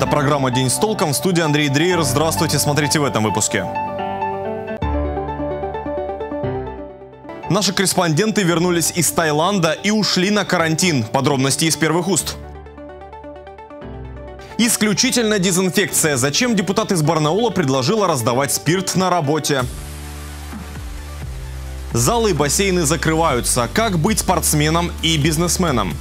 Это программа «День с толком». В студии Андрей Дрейер. Здравствуйте, смотрите в этом выпуске. Наши корреспонденты вернулись из Таиланда и ушли на карантин. Подробности из первых уст. Исключительно дезинфекция. Зачем депутат из Барнаула предложила раздавать спирт на работе? Залы и бассейны закрываются. Как быть спортсменом и бизнесменом?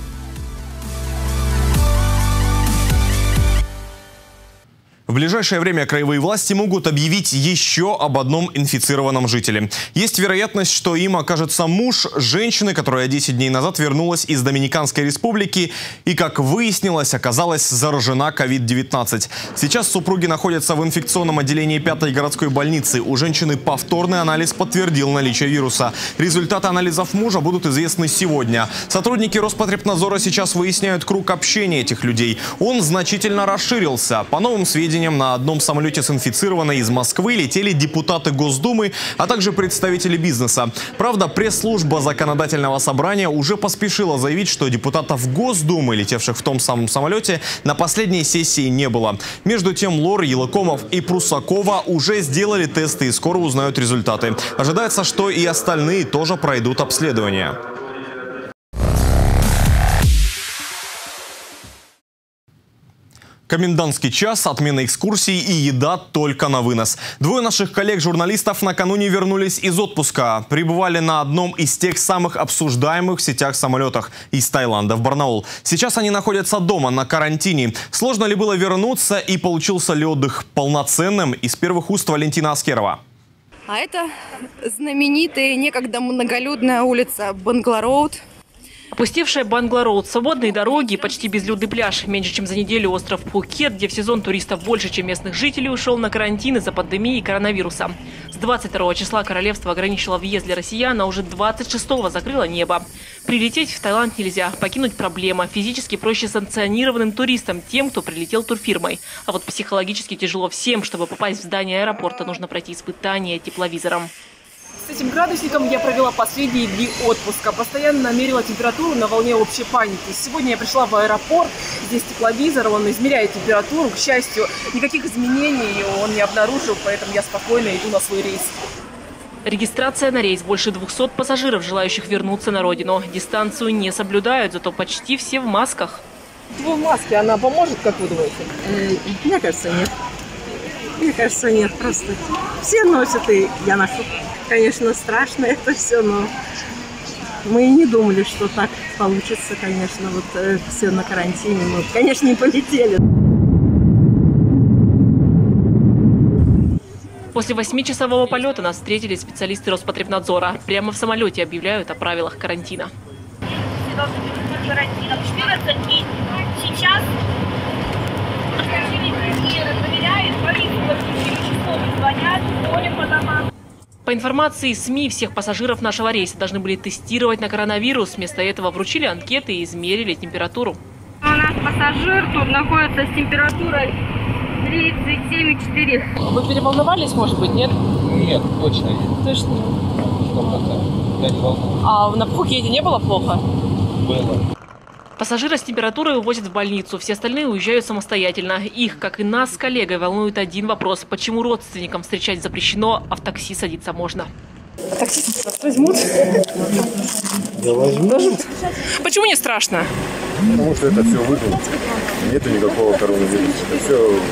В ближайшее время краевые власти могут объявить еще об одном инфицированном жителе. Есть вероятность, что им окажется муж женщины, которая 10 дней назад вернулась из Доминиканской республики и, как выяснилось, оказалась заражена COVID-19. Сейчас супруги находятся в инфекционном отделении 5-й городской больницы. У женщины повторный анализ подтвердил наличие вируса. Результаты анализов мужа будут известны сегодня. Сотрудники Роспотребнадзора сейчас выясняют круг общения этих людей. Он значительно расширился. По новым сведениям, на одном самолете с инфицированной из Москвы летели депутаты Госдумы, а также представители бизнеса. Правда, пресс-служба законодательного собрания уже поспешила заявить, что депутатов Госдумы, летевших в том самом самолете, на последней сессии не было. Между тем, Лор, Елакомов и Прусакова уже сделали тесты и скоро узнают результаты. Ожидается, что и остальные тоже пройдут обследование. Комендантский час, отмена экскурсий и еда только на вынос. Двое наших коллег-журналистов накануне вернулись из отпуска. Прибывали на одном из тех самых обсуждаемых в сетях самолетах из Таиланда в Барнаул. Сейчас они находятся дома на карантине. Сложно ли было вернуться и получился ли отдых полноценным? Из первых уст Валентина Аскерова. А это знаменитая, некогда многолюдная улица Банглар-Роуд. Опустевшая Банглар-Роуд, свободные дороги, почти безлюдный пляж. Меньше чем за неделю остров Пхукет, где в сезон туристов больше, чем местных жителей, ушел на карантин из-за пандемии коронавируса. С 22 числа королевство ограничило въезд для россиян, а уже 26-го закрыло небо. Прилететь в Таиланд нельзя, покинуть проблема. Физически проще санкционированным туристам, тем, кто прилетел турфирмой. А вот психологически тяжело всем. Чтобы попасть в здание аэропорта, нужно пройти испытание тепловизором. С этим градусником я провела последние дни отпуска. Постоянно мерила температуру на волне общей паники. Сегодня я пришла в аэропорт. Здесь тепловизор, он измеряет температуру. К счастью, никаких изменений он не обнаружил, поэтому я спокойно иду на свой рейс. Регистрация на рейс. Больше 200 пассажиров, желающих вернуться на родину. Дистанцию не соблюдают, зато почти все в масках. В маске она поможет, как вы думаете? Мне кажется, нет. Мне кажется, нет. Просто все носят, и я ношу. Конечно, страшно это все, но мы и не думали, что так получится, конечно. Вот все на карантине. Мы, конечно, не полетели. После 8-часового полета нас встретили специалисты Роспотребнадзора. Прямо в самолете объявляют о правилах карантина. Все должны быть под карантином 14 дней. Сейчас проверяют, звонят, ходят по домам. По информации СМИ, всех пассажиров нашего рейса должны были тестировать на коронавирус. Вместо этого вручили анкеты и измерили температуру. У нас пассажир тут находится с температурой 37,4. Вы переволновались, может быть, нет? Нет, точно нет. Точно нет. 100%. Я не волнуюсь. А на Пхукете не было плохо? Было. Пассажира с температурой увозят в больницу. Все остальные уезжают самостоятельно. Их, как и нас с коллегой, волнует один вопрос. Почему родственникам встречать запрещено, а в такси садиться можно? Таксисты вас возьмут? Да возьмут. Почему не страшно? Потому что это все выдумка. Нету никакого коронавируса. Это все...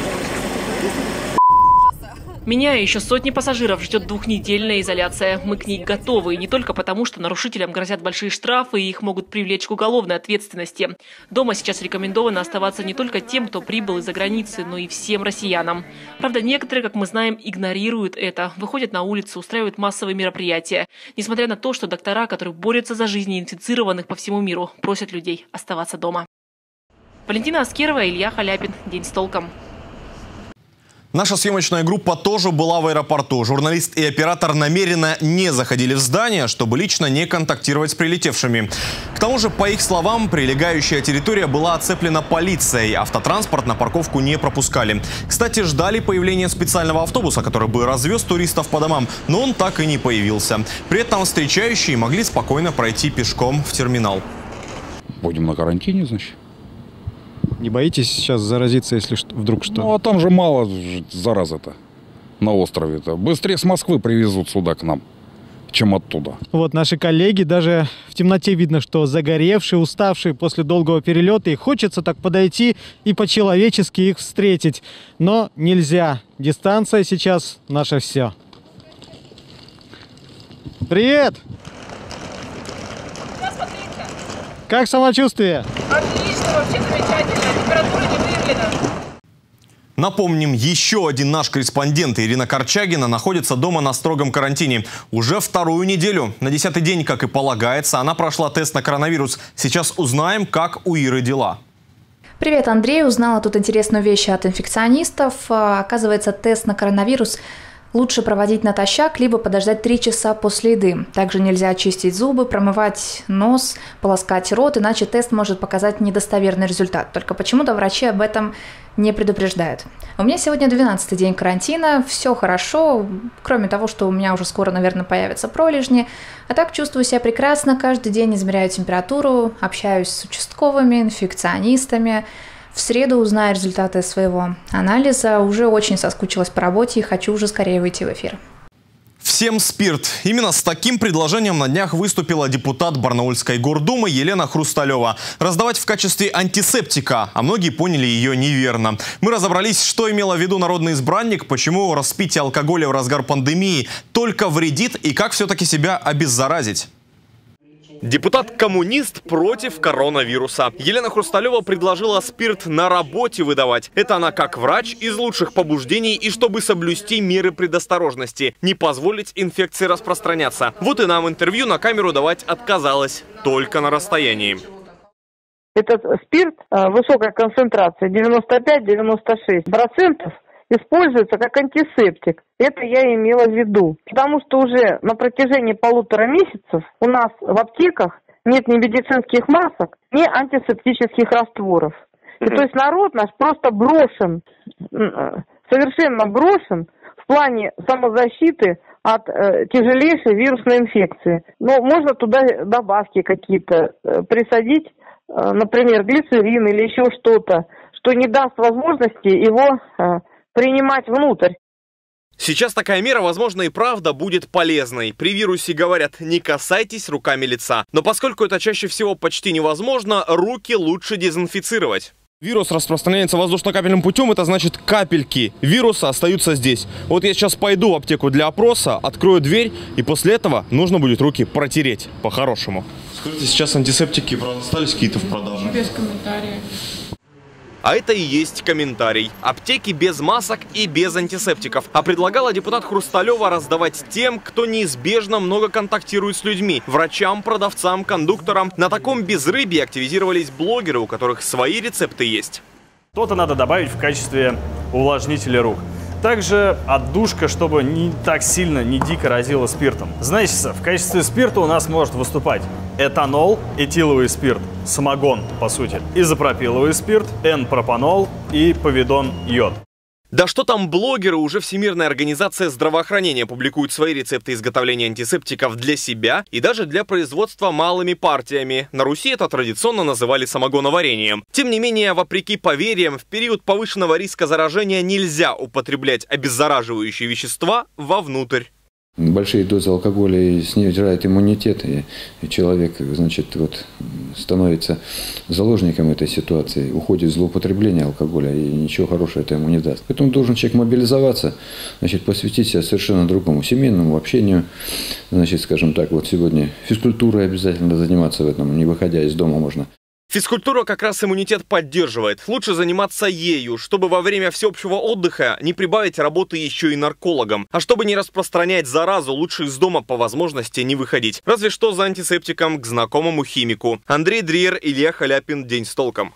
Меня и еще сотни пассажиров ждет двухнедельная изоляция. Мы к ней готовы. И не только потому, что нарушителям грозят большие штрафы и их могут привлечь к уголовной ответственности. Дома сейчас рекомендовано оставаться не только тем, кто прибыл из-за границы, но и всем россиянам. Правда, некоторые, как мы знаем, игнорируют это. Выходят на улицу, устраивают массовые мероприятия. Несмотря на то, что доктора, которые борются за жизни инфицированных по всему миру, просят людей оставаться дома. Валентина Аскерова, Илья Халяпин. День с толком. Наша съемочная группа тоже была в аэропорту. Журналист и оператор намеренно не заходили в здание, чтобы лично не контактировать с прилетевшими. К тому же, по их словам, прилегающая территория была оцеплена полицией. Автотранспорт на парковку не пропускали. Кстати, ждали появления специального автобуса, который бы развез туристов по домам, но он так и не появился. При этом встречающие могли спокойно пройти пешком в терминал. Будем на карантине, значит. Не боитесь сейчас заразиться, если вдруг что? Ну, а там же мало заразы-то на острове-то. Быстрее с Москвы привезут сюда к нам, чем оттуда. Вот наши коллеги, даже в темноте видно, что загоревшие, уставшие после долгого перелета. И хочется так подойти и по-человечески их встретить. Но нельзя. Дистанция сейчас наше все. Привет! Как самочувствие? Отлично, вообще замечательно. Температура не выявлена. Напомним, еще один наш корреспондент Ирина Корчагина находится дома на строгом карантине. Уже вторую неделю. На 10-й день, как и полагается, она прошла тест на коронавирус. Сейчас узнаем, как у Иры дела. Привет, Андрей. Узнала тут интересную вещь от инфекционистов. Оказывается, тест на коронавирус лучше проводить натощак, либо подождать 3 часа после еды. Также нельзя чистить зубы, промывать нос, полоскать рот, иначе тест может показать недостоверный результат. Только почему-то врачи об этом не предупреждают. У меня сегодня 12-й день карантина, все хорошо, кроме того, что у меня уже скоро, наверное, появятся пролежни. А так чувствую себя прекрасно, каждый день измеряю температуру, общаюсь с участковыми, инфекционистами. В среду узнаю результаты своего анализа. Уже очень соскучилась по работе и хочу уже скорее выйти в эфир. Всем спирт. Именно с таким предложением на днях выступила депутат Барнаульской гордумы Елена Хрусталева. Раздавать в качестве антисептика, а многие поняли ее неверно. Мы разобрались, что имела в виду народный избранник, почему распитие алкоголя в разгар пандемии только вредит и как все-таки себя обеззаразить. Депутат-коммунист против коронавируса. Елена Хрусталева предложила спирт на работе выдавать. Это она как врач из лучших побуждений и чтобы соблюсти меры предосторожности, не позволить инфекции распространяться. Вот и нам интервью на камеру давать отказалась, только на расстоянии. Этот спирт высокой концентрации, 95-96%, используется как антисептик. Это я имела в виду. Потому что уже на протяжении 1,5 месяцев у нас в аптеках нет ни медицинских масок, ни антисептических растворов. И то есть народ наш просто брошен, совершенно брошен в плане самозащиты от тяжелейшей вирусной инфекции. Но можно туда добавки какие-то присадить, например, глицерин или еще что-то, что не даст возможности его принимать внутрь. Сейчас такая мера, возможно, и правда будет полезной. При вирусе говорят, не касайтесь руками лица. Но поскольку это чаще всего почти невозможно, руки лучше дезинфицировать. Вирус распространяется воздушно-капельным путем, это значит капельки вируса остаются здесь. Вот я сейчас пойду в аптеку для опроса, открою дверь, и после этого нужно будет руки протереть по-хорошему. Скажите, сейчас антисептики остались какие-то в продаже? Без комментариев. А это и есть комментарий. Аптеки без масок и без антисептиков. А предлагала депутат Хрусталева раздавать тем, кто неизбежно много контактирует с людьми. Врачам, продавцам, кондукторам. На таком безрыбье активизировались блогеры, у которых свои рецепты есть. Что-то надо добавить в качестве увлажнителя рук. Также отдушка, чтобы не так сильно, не дико разило спиртом. Значит, в качестве спирта у нас может выступать этанол, этиловый спирт, самогон, по сути, изопропиловый спирт, N-пропанол и повидон-йод. Да что там блогеры, уже Всемирная организация здравоохранения публикует свои рецепты изготовления антисептиков для себя и даже для производства малыми партиями. На Руси это традиционно называли самогоноварением. Тем не менее, вопреки поверьям, в период повышенного риска заражения нельзя употреблять обеззараживающие вещества вовнутрь. Большие дозы алкоголя снижают иммунитет, и человек, значит, вот, становится заложником этой ситуации, уходит в злоупотребление алкоголя, и ничего хорошего это ему не даст. Поэтому должен человек мобилизоваться, значит, посвятить себя совершенно другому семейному общению, значит, скажем так, вот сегодня физкультурой обязательно заниматься в этом, не выходя из дома можно. Физкультура как раз иммунитет поддерживает. Лучше заниматься ею, чтобы во время всеобщего отдыха не прибавить работы еще и наркологам. А чтобы не распространять заразу, лучше из дома по возможности не выходить. Разве что за антисептиком к знакомому химику. Андрей Дриер, Илья Халяпин. День с толком.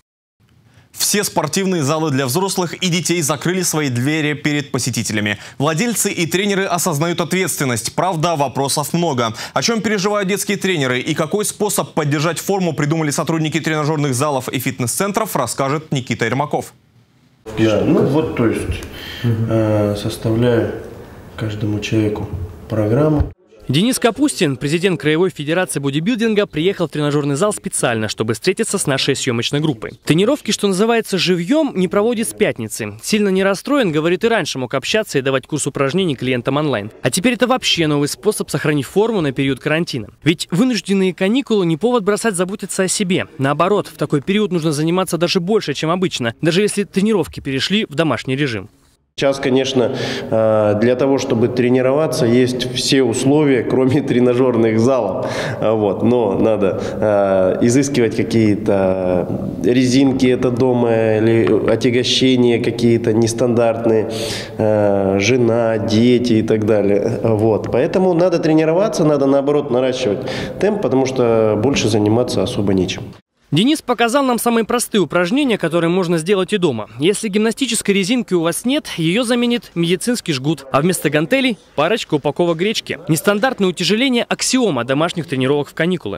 Все спортивные залы для взрослых и детей закрыли свои двери перед посетителями. Владельцы и тренеры осознают ответственность. Правда, вопросов много. О чем переживают детские тренеры и какой способ поддержать форму придумали сотрудники тренажерных залов и фитнес-центров, расскажет Никита Ермаков. Я, составляю каждому человеку программу. Денис Капустин, президент Краевой федерации бодибилдинга, приехал в тренажерный зал специально, чтобы встретиться с нашей съемочной группой. Тренировки, что называется, живьем, не проводит с пятницы. Сильно не расстроен, говорит, и раньше мог общаться и давать курс упражнений клиентам онлайн. А теперь это вообще новый способ сохранить форму на период карантина. Ведь вынужденные каникулы не повод бросать заботиться о себе. Наоборот, в такой период нужно заниматься даже больше, чем обычно, даже если тренировки перешли в домашний режим. Сейчас, конечно, для того, чтобы тренироваться, есть все условия, кроме тренажерных залов. Вот. Но надо изыскивать какие-то резинки это дома или отягощения какие-то нестандартные, жена, дети и так далее. Вот. Поэтому надо тренироваться, надо наоборот наращивать темп, потому что больше заниматься особо нечем. Денис показал нам самые простые упражнения, которые можно сделать и дома. Если гимнастической резинки у вас нет, ее заменит медицинский жгут. А вместо гантелей – парочка упаковок гречки. Нестандартное утяжеление – аксиома домашних тренировок в каникулы.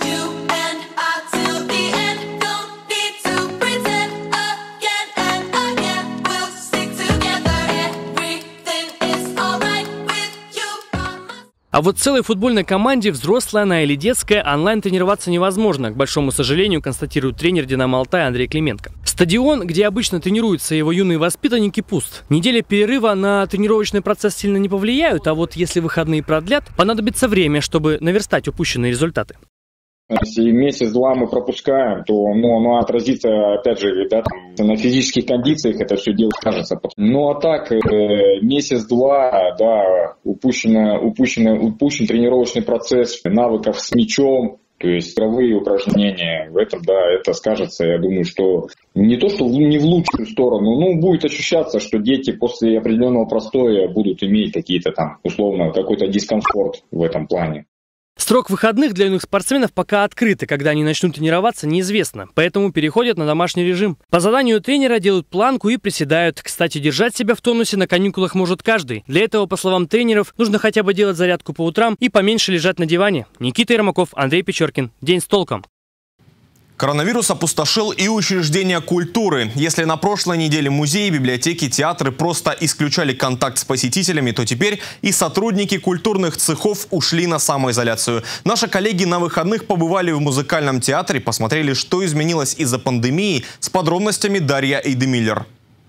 А вот целой футбольной команде, взрослая она или детская, онлайн тренироваться невозможно, к большому сожалению, констатирует тренер «Динамо Алтай» Андрей Клименко. Стадион, где обычно тренируются его юные воспитанники, пуст. Неделя перерыва на тренировочный процесс сильно не повлияют, а вот если выходные продлят, понадобится время, чтобы наверстать упущенные результаты. Если месяц-два мы пропускаем, то оно отразится, опять же, да, там, на физических кондициях это все дело скажется. Ну а так, месяц-два, да, упущен тренировочный процесс навыков с мячом, то есть игровые упражнения, в этом, да, это скажется, я думаю, что не то, что не в лучшую сторону, но будет ощущаться, что дети после определенного простоя будут иметь какие-то там, условно, какой-то дискомфорт в этом плане. Срок выходных для юных спортсменов пока открыт, и когда они начнут тренироваться, неизвестно. Поэтому переходят на домашний режим. По заданию тренера делают планку и приседают. Кстати, держать себя в тонусе на каникулах может каждый. Для этого, по словам тренеров, нужно хотя бы делать зарядку по утрам и поменьше лежать на диване. Никита Ермаков, Андрей Печоркин. День с толком. Коронавирус опустошил и учреждения культуры. Если на прошлой неделе музеи, библиотеки, театры просто исключали контакт с посетителями, то теперь и сотрудники культурных цехов ушли на самоизоляцию. Наши коллеги на выходных побывали в музыкальном театре, посмотрели, что изменилось из-за пандемии. С подробностями Дарья Эйдемиллер.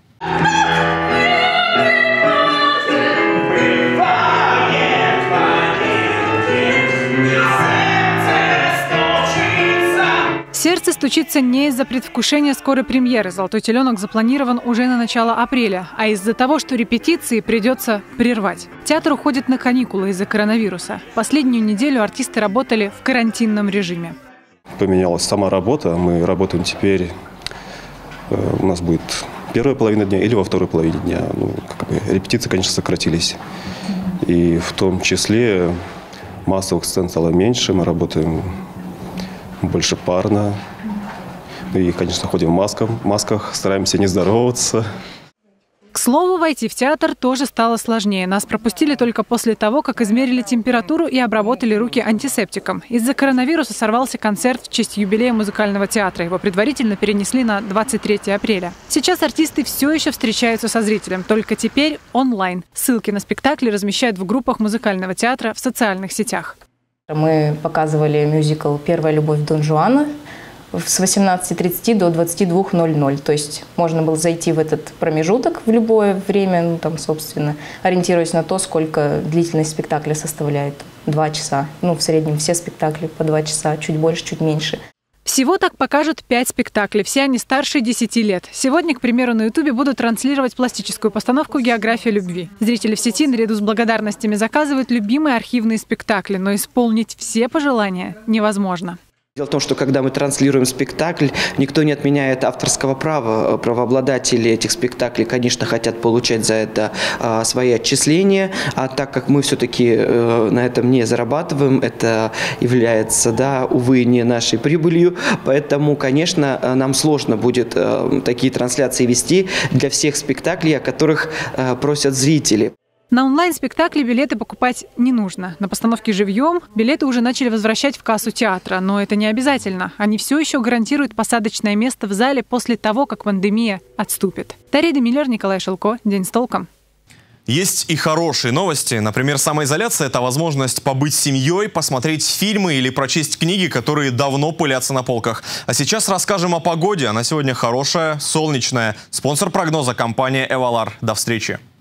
Сердце стучится не из-за предвкушения скорой премьеры. «Золотой теленок» запланирован уже на начало апреля, а из-за того, что репетиции придется прервать. Театр уходит на каникулы из-за коронавируса. Последнюю неделю артисты работали в карантинном режиме. Поменялась сама работа. Мы работаем теперь, у нас будет первая половина дня или во второй половине дня. Репетиции, конечно, сократились. И в том числе массовых сцен стало меньше. Мы работаем больше парно. И, конечно, ходим в масках, стараемся не здороваться. К слову, войти в театр тоже стало сложнее. Нас пропустили только после того, как измерили температуру и обработали руки антисептиком. Из-за коронавируса сорвался концерт в честь юбилея музыкального театра. Его предварительно перенесли на 23 апреля. Сейчас артисты все еще встречаются со зрителем, только теперь онлайн. Ссылки на спектакли размещают в группах музыкального театра в социальных сетях. Мы показывали мюзикл «Первая любовь Дон Жуана» с 18:30 до 22:00. То есть можно было зайти в этот промежуток в любое время, собственно, ориентируясь на то, сколько длительность спектакля составляет. 2 часа. В среднем все спектакли по 2 часа, чуть больше, чуть меньше. Всего так покажут 5 спектаклей, все они старше 10 лет. Сегодня, к примеру, на Ютубе будут транслировать пластическую постановку «География любви». Зрители в сети наряду с благодарностями заказывают любимые архивные спектакли, но исполнить все пожелания невозможно. Дело в том, что когда мы транслируем спектакль, никто не отменяет авторского права. Правообладатели этих спектаклей, конечно, хотят получать за это свои отчисления, а так как мы все-таки на этом не зарабатываем, это является, увы, не нашей прибылью, поэтому, конечно, нам сложно будет такие трансляции вести для всех спектаклей, о которых просят зрители. На онлайн-спектакли билеты покупать не нужно. На постановке «Живьем» билеты уже начали возвращать в кассу театра. Но это не обязательно. Они все еще гарантируют посадочное место в зале после того, как пандемия отступит. Дарья Эйдемиллер, Николай Шелко. День с толком. Есть и хорошие новости. Например, самоизоляция – это возможность побыть с семьей, посмотреть фильмы или прочесть книги, которые давно пылятся на полках. А сейчас расскажем о погоде. Она сегодня хорошая, солнечная. Спонсор прогноза – компания «Эвалар». До встречи.